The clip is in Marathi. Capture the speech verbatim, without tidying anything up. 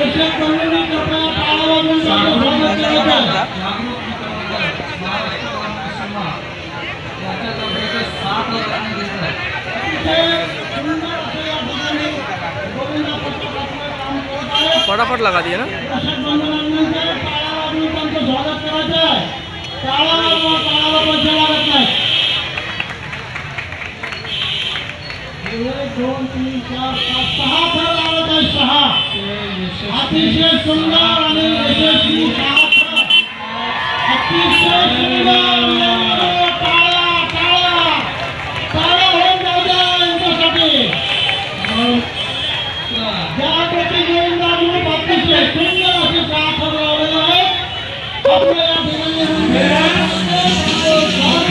फटाफट लगा दिया ना। दोन तीन चार पाच सहा फळ लावत आहे, सहा अतिशय सुंदर आणि यशस्वी सहा फळ, अतिशय सुंदर। टाळ्या टाळ्या टाळ्या होऊन जाऊ द्या यांच्यासाठी। ज्यापैकी गोविंदाजी अतिशय सुंदर अशी सहा फळ लावलेली आहे। आपल्या या ठिकाणी